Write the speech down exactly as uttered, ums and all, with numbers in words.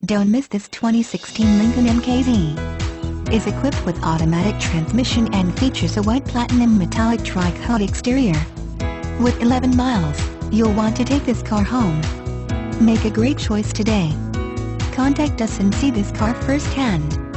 Don't miss this twenty sixteen Lincoln M K Z. Is equipped with automatic transmission and features a white platinum metallic tri-coat exterior. With eleven miles, you'll want to take this car home. Make a great choice today. Contact us and see this car firsthand.